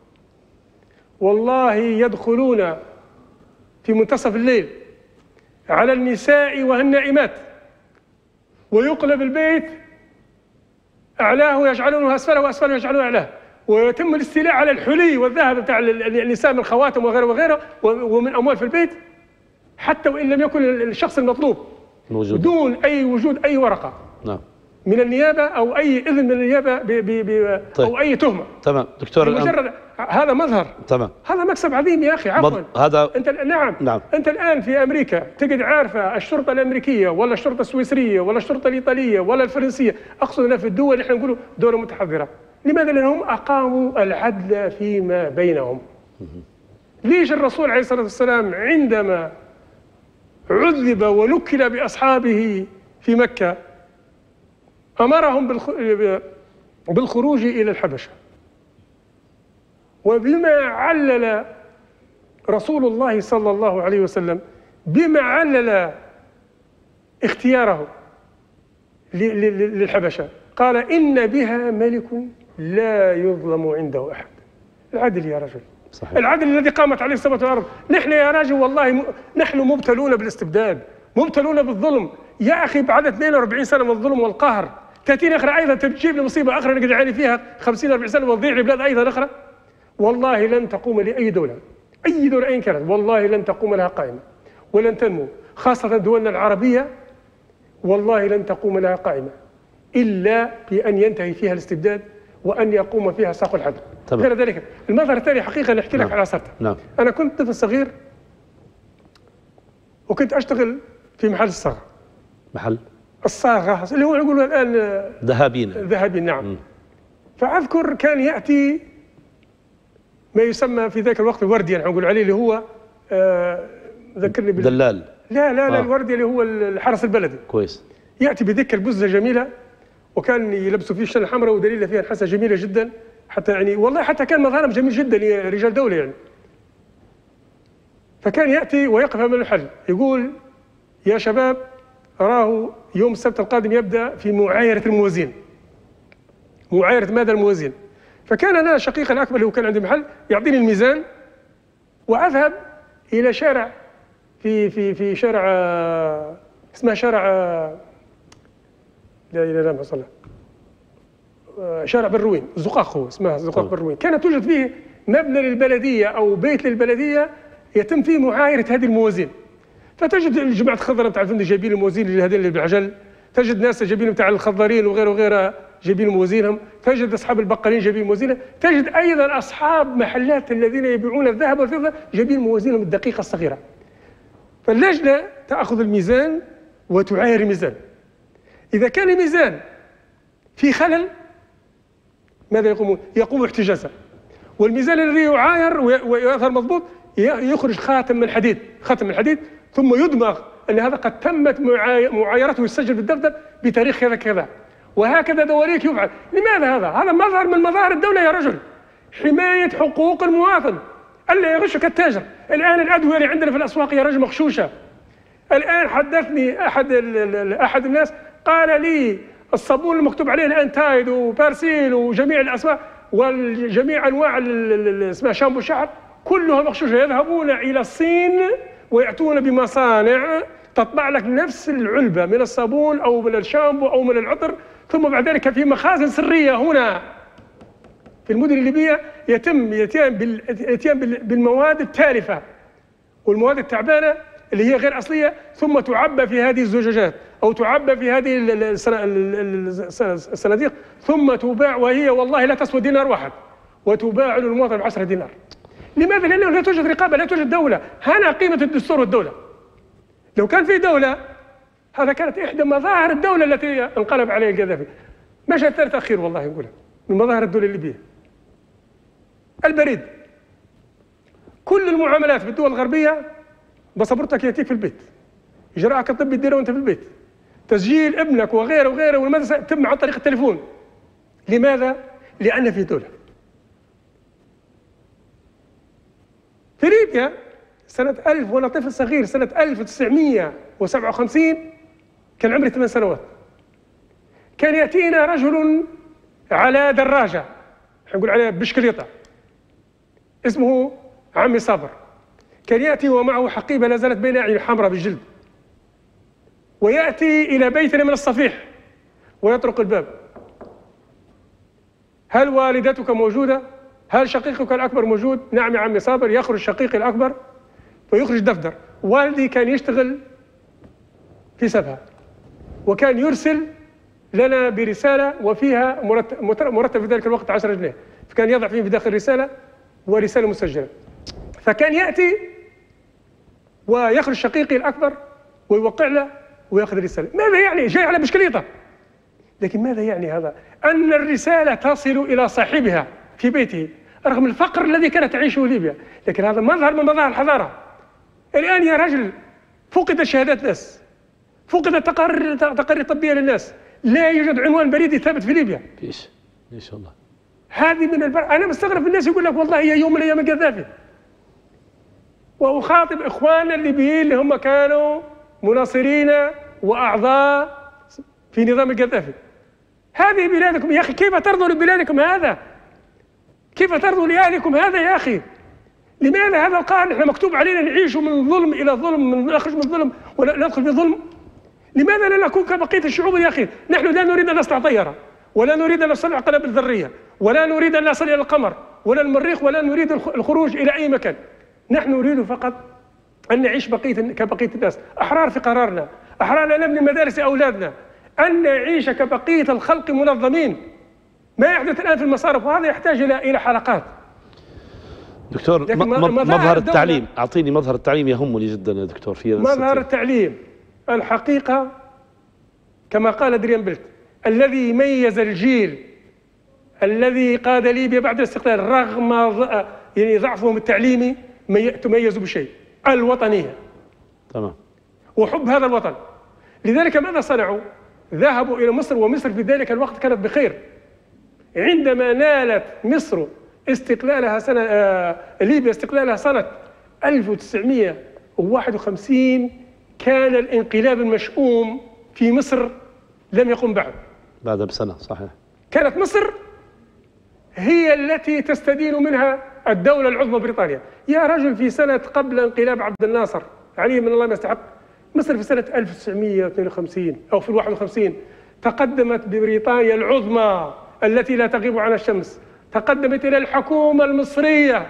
B: والله يدخلون في منتصف الليل على النساء والنائمات ويقلب البيت، أعلاه يجعلونه أسفله وأسفله يجعلونه أعلاه، ويتم الاستيلاء على الحلي والذهب بتاع النساء من خواتم وغيره ومن أموال في البيت، حتى وإن لم يكن الشخص المطلوب موجود، بدون أي وجود أي ورقة. نعم. من النيابة أو أي إذن من النيابة طيب. أو أي تهمة.
A: تمام دكتور.
B: مجرد هذا مظهر.
A: تمام.
B: هذا مكسب عظيم يا أخي. عفوا
A: هذا
B: أنت نعم. أنت الآن في أمريكا تجد عارفة الشرطة الأمريكية ولا الشرطة السويسرية ولا الشرطة الإيطالية ولا الفرنسية، أقصد أن في الدول اللي احنا نقولوا دولة متحضرة. لماذا؟ لأنهم أقاموا العدل فيما بينهم. ليش الرسول عليه الصلاة والسلام عندما عذب ونكل بأصحابه في مكة أمرهم بالخروج إلى الحبشة؟ وبما علل رسول الله صلى الله عليه وسلم، بما علل اختياره للحبشة، قال: إن بها ملك لا يظلم عنده أحد. العدل يا رجل. صحيح. العدل الذي قامت عليه السماوات والأرض. نحن يا راجل والله نحن مبتلون بالاستبداد، مبتلون بالظلم يا أخي. بعد 42 سنة من الظلم والقهر تأتيني أخرى أيضا تجيب لي مصيبة أخرى نقعد نعاني فيها 50-40 سنة وتضيع لي بلاد أيضا أخرى. والله لن تقوم لأي دولة، أي دولة أين كانت، والله لن تقوم لها قائمة ولن تنمو، خاصة دولنا العربية. والله لن تقوم لها قائمة إلا بأن ينتهي فيها الاستبداد وأن يقوم فيها ساق العدل. غير ذلك. المظهر الثاني حقيقة نحكي لك على عصرته.
A: نعم.
B: أنا كنت طفل صغير وكنت أشتغل في محل الصاغة.
A: محل
B: الصاغة اللي هو يقولوا الآن ذهبين. نعم. فأذكر كان يأتي ما يسمى في ذاك الوقت الوردي، يعني نقول عليه اللي هو ذكرني
A: دلال.
B: لا الوردي اللي هو الحرس البلدي.
A: كويس.
B: يأتي بذيك البزة جميلة، وكان يلبسوا فيه الشنة الحمراء ودليل فيها الحسة جميلة جدا، حتى يعني والله حتى كان مظهرهم جميل جدا رجال دولة يعني. فكان يأتي ويقف أمام المحل يقول: يا شباب، أراه يوم السبت القادم يبدأ في معايرة الموازين. معايرة ماذا؟ الموازين. فكان أنا شقيقي الأكبر اللي هو كان عندي محل يعطيني الميزان، وأذهب إلى شارع في شارع اسمه شارع لا إله إلا الله، شارع بروين، زقاق، هو اسمها زقاق بروين. كانت توجد فيه مبنى للبلدية أو بيت للبلدية يتم فيه معايرة هذه الموازين. فتجد الجماعة الخضراء نتاع الفندق جايبين الموازين اللي هذين اللي بالعجل، تجد ناس جايبين نتاع الخضارين وغيره جايبين موازينهم، تجد أصحاب البقالين جايبين موازينهم، تجد أيضا أصحاب محلات الذين يبيعون الذهب والفضة جايبين موازينهم الدقيقة الصغيرة. فاللجنة تأخذ الميزان وتعاير الميزان. إذا كان الميزان في خلل ماذا يقومون؟ يقوموا احتجازا. والميزان الذي يعاير ويظهر مضبوط يخرج خاتم من حديد، ثم يدمغ أن هذا قد تمت معايرته ويسجل بالدفتر بتاريخ كذا كذا، وهكذا دواليك يفعل. لماذا هذا؟ هذا مظهر من مظاهر الدولة يا رجل، حماية حقوق المواطن، ألا يغشك التاجر. الآن الأدوية اللي عندنا في الأسواق يا رجل مغشوشة. الآن حدثني أحد الناس قال لي الصابون المكتوب عليه الآن تايد وبارسيل وجميع الأسماء وجميع أنواع اسمها شامبو شعر كلها مغشوشة، يذهبون إلى الصين ويأتون بمصانع تطبع لك نفس العلبة من الصابون أو من الشامبو أو من العطر، ثم بعد ذلك في مخازن سرية هنا في المدن الليبية يتم الاتيان بالمواد التالفة والمواد التعبانة اللي هي غير أصلية، ثم تعبى في هذه الزجاجات أو تعبى في هذه الصناديق ثم تباع، وهي والله لا تسوى دينار واحد، وتباع للمواطن ب10 دينار. لماذا؟ لأنه لا توجد رقابة، لا توجد دولة. هنا قيمة الدستور والدولة. لو كان في دولة، هذا كانت إحدى مظاهر الدولة التي انقلب عليها القذافي. مشهد ثالث أخير والله نقولها من مظاهر الدولة الليبية: البريد. كل المعاملات في الدول الغربية باسبورتك يأتيك في البيت، إجراءك الطبي تديره وأنت في البيت، تسجيل ابنك وغيره والمدرسة يتم عن طريق التليفون. لماذا؟ لأن في دولة. في ليبيا سنة 1000 وأنا طفل صغير، سنة 1957 كان عمري 8 سنوات، كان يأتينا رجل على دراجة نقول عليها بشكليطة اسمه عمي صابر، كان يأتي ومعه حقيبة لا زالت بين أعين حمراء بالجلد، ويأتي إلى بيتنا من الصفيح ويطرق الباب: هل والدتك موجودة؟ هل شقيقك الأكبر موجود؟ نعم يا عمي صابر. يخرج شقيقي الأكبر ويخرج دفتر. والدي كان يشتغل في سبها، وكان يرسل لنا برسالة وفيها مرتب في ذلك الوقت 10 جنيه، فكان يضع فيه بداخل رسالة ورسالة مسجلة. فكان يأتي ويخرج شقيقي الأكبر ويوقع له ويأخذ الرسالة. ماذا يعني؟ جاي على بشكليطة. لكن ماذا يعني هذا؟ أن الرسالة تصل إلى صاحبها في بيته رغم الفقر الذي كانت تعيشه ليبيا. لكن هذا مظهر من مظاهر الحضارة. الآن يا رجل فقدت شهادات ناس، فقدت تقارير طبية للناس، لا يوجد عنوان بريدي ثابت في ليبيا.
A: فيش إن شاء الله.
B: هذه من أنا مستغرب الناس يقول لك والله هي يوم من أيام القذافي. وأخاطب إخواننا الليبيين اللي هم كانوا مناصرين وأعضاء في نظام القذافي: هذه بلادكم يا أخي، كيف ترضوا لبلادكم هذا؟ كيف ترضوا لأهلكم هذا يا أخي؟ لماذا هذا القهر؟ نحن مكتوب علينا نعيش من ظلم إلى ظلم، نخرج من ظلم وندخل في ظلم. لماذا لا نكون كبقية الشعوب يا أخي؟ نحن لا نريد أن نصنع طيارة، ولا نريد أن نصنع قنابل ذرية، ولا نريد أن نصل إلى القمر ولا المريخ، ولا نريد الخروج إلى أي مكان. نحن نريد فقط أن نعيش كبقية الناس، أحرار في قرارنا، أحرار أن نبني مدارس أولادنا، أن نعيش كبقية الخلق منظمين. ما يحدث الآن في المصارف، وهذا يحتاج إلى حلقات.
A: دكتور، مظهر التعليم، أعطيني مظهر التعليم يهمني جدا يا دكتور. في
B: مظهر التعليم الحقيقة كما قال دريان بلت، الذي ميز الجيل الذي قاد ليبيا بعد الاستقلال رغم يعني ضعفهم التعليمي تميزوا بشيء: الوطنية.
A: تمام.
B: وحب هذا الوطن. لذلك ماذا صنعوا؟ ذهبوا إلى مصر، ومصر في ذلك الوقت كانت بخير. عندما نالت مصر استقلالها ليبيا استقلالها سنة 1951 كان الانقلاب المشؤوم في مصر لم يقم بعد.
A: بعدها بسنة، صحيح.
B: كانت مصر هي التي تستدين منها الدولة العظمى بريطانيا. يا رجل، في سنة قبل انقلاب عبد الناصر عليه من الله ما يستحق، مصر في سنة 1952 أو في 51 تقدمت ببريطانيا العظمى التي لا تغيب عن الشمس، تقدمت إلى الحكومة المصرية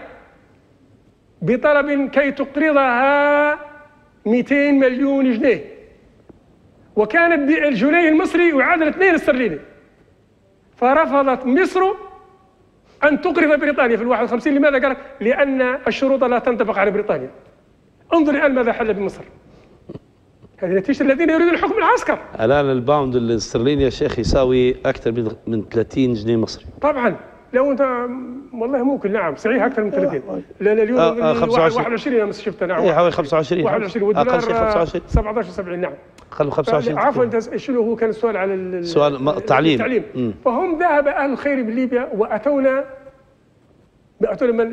B: بطلب كي تقرضها 200 مليون جنيه، وكانت الجنيه المصري يعادل 2 استرليني، فرفضت مصر أن تقرض بريطانيا في 51. لماذا؟ قالت لأن الشروط لا تنطبق على بريطانيا. انظر الآن ماذا حل بمصر. هذه نتيجة الذين يريدون الحكم العسكر.
A: الآن الباوند الاسترليني يا شيخ يساوي أكثر من 30 جنيه مصري.
B: طبعا لو أنت والله ممكن، نعم صحيح أكثر من 30، لأن اليوم
A: 25
B: أمس شفتها. نعم
A: حوالي 25
B: والدولار
A: 25
B: 17.70. نعم
A: خلوا 25.
B: عفوا، أنت شنو هو كان السؤال على
A: التعليم.
B: فهم ذهب أهل الخير بليبيا وأتونا من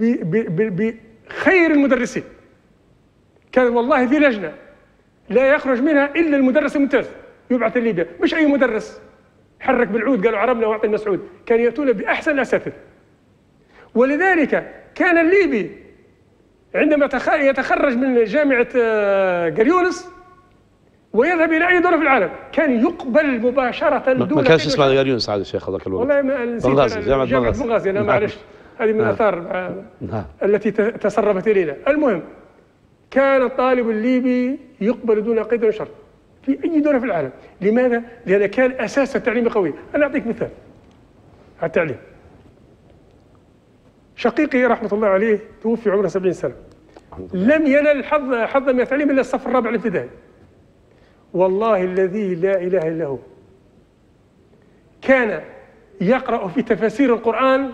B: بخير المدرسين. كان والله في لجنة لا يخرج منها إلا المدرس الممتاز يبعث لليبيا، مش أي مدرس حرك بالعود قالوا عربنا واعطي المسعود، كان يأتون بأحسن الأساتذة. ولذلك كان الليبي عندما يتخرج من جامعة قريونس ويذهب إلى أي دولة في العالم كان يقبل مباشرة.
A: ما كانش اسمها قريونس هذا الشيخ هذاك الوقت.
B: والله ما نسيت. جامعة بنغازي. أنا معلش، هذه من الآثار التي تسربت إلينا. المهم، كان الطالب الليبي يقبل دون قيد ولا شرط في أي دولة في العالم. لماذا؟ لأن كان أساس التعليم قوي. أنا أعطيك مثال على التعليم. شقيقي رحمة الله عليه توفي عمره 70 سنة، لم ينل حظا من التعليم إلا الصف الرابع الابتدائي. والله الذي لا إله إلا هو كان يقرأ في تفاسير القرآن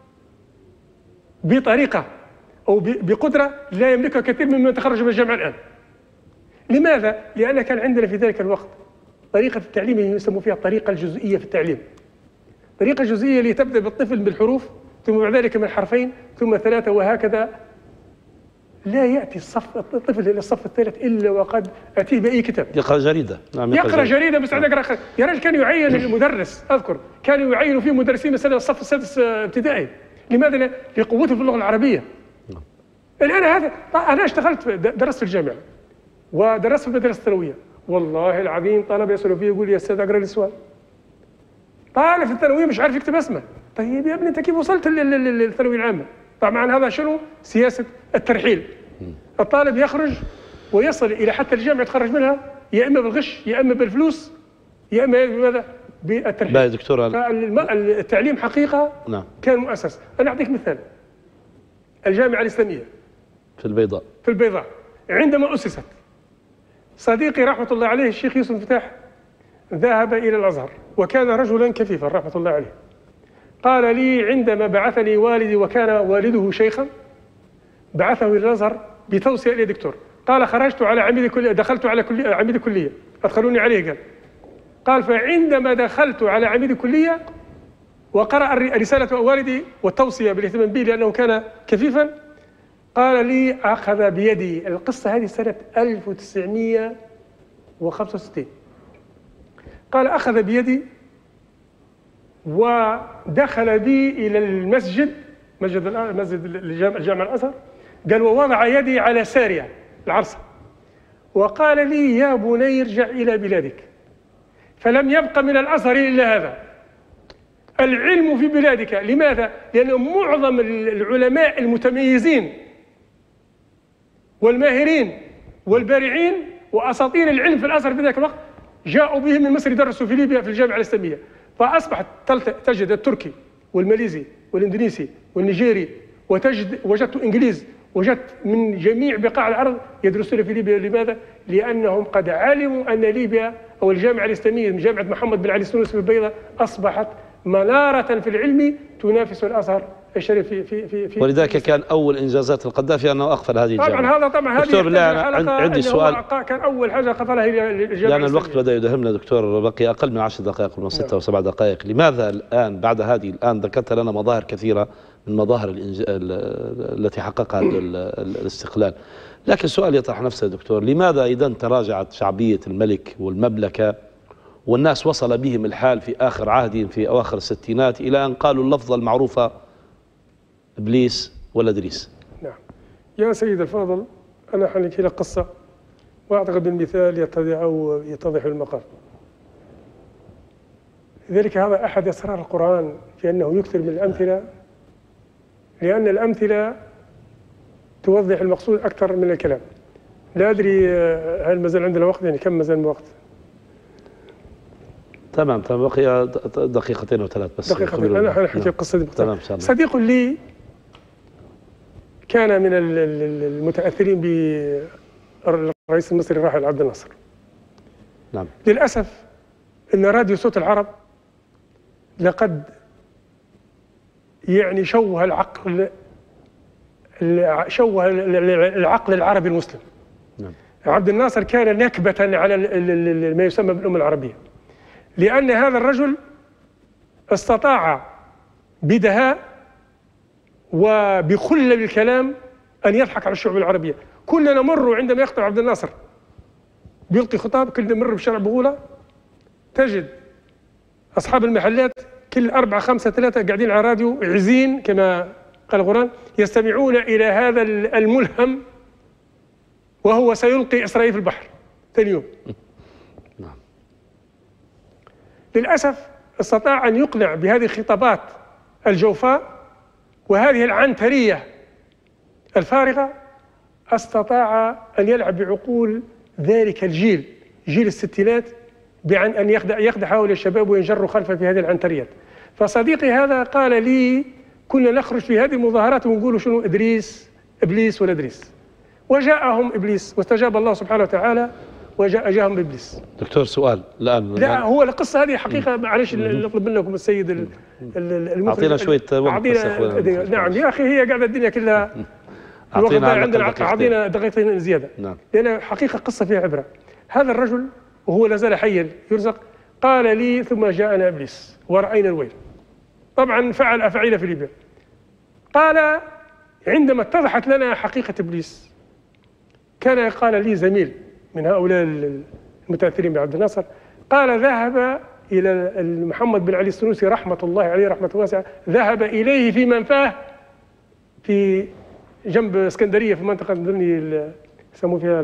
B: بطريقة أو بقدرة لا يملكها كثير ممن تخرج من الجامعة الآن. لماذا؟ لأن كان عندنا في ذلك الوقت طريقة التعليم يسمى فيها الطريقة الجزئية في التعليم. الطريقة الجزئية اللي تبدأ بالطفل بالحروف، ثم بعد ذلك من حرفين، ثم 3، وهكذا. لا يأتي الطفل إلى الصف الثالث إلا وقد أتيه بأي كتاب.
A: يقرأ جريدة. نعم
B: يقرأ جريدة بس يقرأ. يا رجل، كان يعين المدرس، أذكر كانوا يعينوا فيه مدرسين مثلا الصف السادس ابتدائي. لماذا؟ لقوته في اللغة العربية. الآن هذا أنا اشتغلت، درست في الجامعة ودرست في المدرسة الثانوية. والله العظيم طلبة يسألوا فيه يقول يا أستاذ أقرأ لي السؤال. طالب في الثانوية مش عارف يكتب اسمه. طيب يا ابني أنت كيف وصلت للثانوية العامة؟ طبعا هذا شنو؟ سياسة الترحيل. الطالب يخرج ويصل إلى حتى الجامعة يتخرج منها يا إما بالغش يا إما بالفلوس يا إما بماذا؟ بالترحيل.
A: لا دكتور،
B: التعليم حقيقة
A: نعم
B: كان مؤسس. أنا أعطيك مثال. الجامعة الإسلامية
A: في البيضاء.
B: في البيضاء عندما أسست، صديقي رحمة الله عليه الشيخ يوسف فتاح ذهب إلى الأزهر وكان رجلا كفيفا رحمة الله عليه. قال لي عندما بعثني والدي وكان والده شيخا بعثه إلى الأزهر بتوصية إلى دكتور. قال خرجت على عميد كلية، دخلت على عميد كلية، أدخلوني عليه. قال فعندما دخلت على عميد كلية وقرأ رسالة والدي والتوصية بالاهتمام بي لأنه كان كفيفا، قال لي أخذ بيدي. القصة هذه سنة 1965. قال أخذ بيدي ودخل بي إلى المسجد، مسجد الجامع الأزهر، قال ووضع يدي على سارية العرصة وقال لي يا بني ارجع إلى بلادك. فلم يبق من الأزهر إلا هذا العلم في بلادك. لماذا؟ لأن معظم العلماء المتميزين والماهرين والبارعين وأساطير العلم في الأزهر في ذاك الوقت جاءوا بهم من مصر يدرسوا في ليبيا في الجامعة الإسلامية. فأصبحت تجد التركي والماليزي والإندونيسي والنيجيري، وجدت إنجليز، وجدت من جميع بقاع الأرض يدرسون في ليبيا. لماذا؟ لأنهم قد علموا أن ليبيا أو الجامعة الإسلامية من جامعة محمد بن علي السنوسي في البيضاء أصبحت منارة في العلم تنافس الأزهر الشريف في
A: ولذلك كان أول إنجازات القذافي أنه أقفل هذه الجامعة.
B: طبعا
A: دكتور بالله عندي سؤال،
B: كان أول حاجة قفلها هي الجامعة
A: لأن الوقت بدأ يدهمنا دكتور، بقي أقل من 10 دقائق من 6 أو 7 دقائق. لماذا الآن بعد هذه ذكرت لنا مظاهر كثيرة من مظاهر التي حققها الاستقلال، لكن سؤال يطرح نفسه دكتور، لماذا إذا تراجعت شعبية الملك والمملكة والناس وصل بهم الحال في آخر عهدهم في أواخر الستينات إلى أن قالوا اللفظة المعروفة إبليس ولا إدريس؟
B: نعم يا سيد الفاضل، أنا حنحكي لك قصة وأعتقد بالمثال يتضح المقال. لذلك هذا أحد أسرار القرآن في أنه يكثر من الأمثلة، لأن الأمثلة توضح المقصود أكثر من الكلام. لا أدري هل مازال عندنا وقت، يعني كم مازال من وقت؟
A: تمام بقي دقيقتين أو 3 بس.
B: دقيقتين. أنا حنحكي القصة دي.
A: تمام إن شاء الله.
B: صديق لي كان من المتأثرين بالرئيس المصري الراحل عبد الناصر.
A: نعم.
B: للأسف أن راديو صوت العرب لقد يعني شوه العقل العربي المسلم.
A: نعم.
B: عبد الناصر كان نكبة على ما يسمى بالأمة العربية، لأن هذا الرجل استطاع بدهاء وبخلة الكلام أن يضحك على الشعوب العربية. كنا نمر عندما يخطب عبد الناصر بيلقي خطاب، كنا نمر بشارع بغولة تجد أصحاب المحلات كل 4 5 3 قاعدين على راديو عزين كما قال القرآن، يستمعون إلى هذا الملهم وهو سيلقي إسرائيل في البحر ثاني يوم.
A: نعم.
B: للأسف استطاع أن يقنع بهذه الخطابات الجوفاء وهذه العنترية الفارغة، استطاع أن يلعب بعقول ذلك الجيل، جيل الستينات، بأن أن يخدع هؤلاء الشباب وينجروا خلفه في هذه العنتريات. فصديقي هذا قال لي كنا نخرج في هذه المظاهرات ونقول شنو إبليس ولا إدريس، وجاءهم إبليس واستجاب الله سبحانه وتعالى وجاءهم إبليس.
A: دكتور سؤال الآن.
B: لا هو القصة هذه حقيقة، معلش نطلب منكم السيد المخرج
A: أعطينا شوية وقت.
B: نعم يا أخي، هي قاعدة الدنيا كلها
A: أعطينا
B: عندنا، أعطينا دقيقتين زيادة.
A: نعم.
B: لأن حقيقة قصة فيها عبرة. هذا الرجل وهو لا زال حيا يرزق قال لي ثم جاءنا إبليس ورأينا الويل. طبعا فعل أفعيل في ليبيا. قال عندما اتضحت لنا حقيقة إبليس كان قال لي زميل من هؤلاء المتأثرين بعبد الناصر، قال ذهب إلى محمد بن علي السنوسي رحمة الله عليه رحمة واسعة، ذهب إليه في منفاه في جنب اسكندرية في منطقة نظني يسموا فيها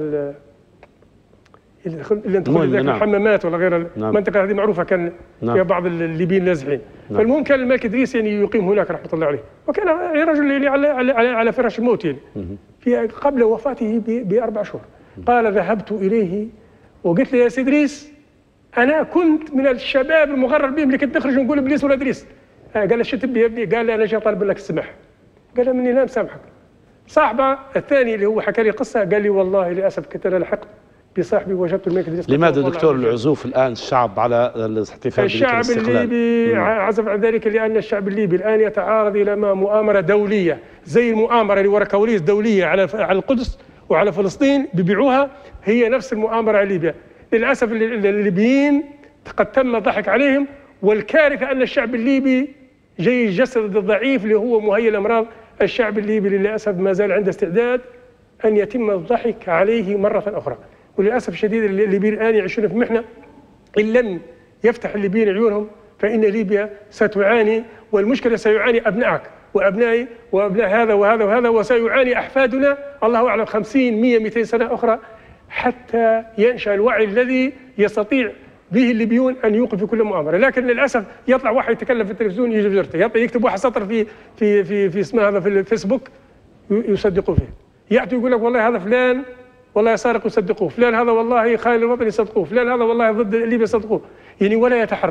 B: اللي ندخل ذاك الحمامات ولا غير. المنطقة هذه معروفة، كان فيها بعض الليبيين نازحين. فالمهم كان الملك إدريس يعني يقيم هناك رحمة الله عليه، وكان رجل يعني على فراش الموت يعني في قبل وفاته ب4 شهور. قال ذهبت إليه وقلت له يا سيد إدريس أنا كنت من الشباب المغرر بهم اللي كنت نخرج ونقول إبليس ولا إدريس. قال له شو تبي يا ابني؟ قال له أنا جاي طالب منك السماح. قال له مني لا مسامحك. صاحبه الثاني اللي هو حكى لي قصة قال لي والله للأسف كنت أنا لحقت بصاحبي وجدت الملك إدريس.
A: لماذا دكتور العزوف الآن الشعب على الاحتفال
B: الشعب الليبي عزف عن ذلك لأن الشعب الليبي الآن يتعارض إلى مؤامرة دولية زي المؤامرة اللي ورا كواليس دولية على القدس وعلى فلسطين بيبيعوها، هي نفس المؤامرة على ليبيا. للأسف الليبيين قد تم الضحك عليهم، والكارثة أن الشعب الليبي جاي الجسد الضعيف اللي هو مهيئ الأمراض. الشعب الليبي للأسف ما زال عنده استعداد أن يتم الضحك عليه مرة أخرى، وللأسف الشديد الليبيين الآن يعيشون في محنة. إن لم يفتح الليبيين عيونهم فإن ليبيا ستعاني، والمشكلة سيعاني أبنائك وأبنائي وأبناء هذا وهذا وهذا، وسيعاني أحفادنا الله أعلم 50 100 200 سنة أخرى حتى ينشأ الوعي الذي يستطيع به الليبيون أن يوقفوا كل مؤامرة. لكن للأسف يطلع واحد يتكلم في التلفزيون يجي بجرته، يكتب واحد سطر في اسمه هذا في الفيسبوك يصدقوا فيه، يأتي يقول لك والله هذا فلان والله سارق يصدقوه، فلان هذا والله خاين الوطن يصدقوه، فلان هذا والله ضد ليبيا يصدقوه، يعني ولا يتحرك.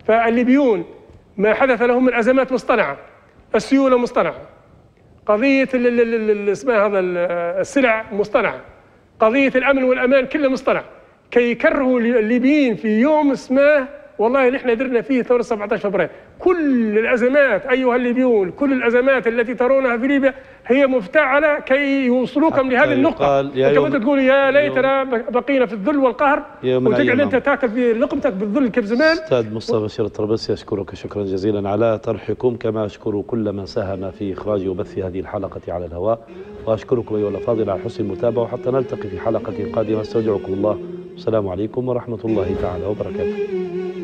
B: فالليبيون ما حدث لهم من أزمات مصطنعة، السيولة مصطنعة، قضية اسمها هذا السلع مصطنعة، قضية الأمن والأمان كله مصطنع، كي يكرهوا الليبيين في يوم اسمه والله اللي احنا درنا فيه ثورة 17 فبراير. كل الأزمات أيها الليبيون، كل الأزمات التي ترونها في ليبيا هي مفتعلة كي يوصلوكم لهذه النقطة. أنت كنت تقول يا ليتنا بقينا في الذل والقهر، وتقعد أنت تاكل في لقمتك بالذل كيف زمان.
A: أستاذ مصطفى بشير الطرابلسي أشكرك شكرا جزيلا على طرحكم، كما أشكر كل من ساهم في إخراج وبث هذه الحلقة على الهواء، وأشكركم أيها الأفاضل على حسن المتابعة، وحتى نلتقي في حلقة قادمة استودعكم الله، والسلام عليكم ورحمة الله تعالى وبركاته.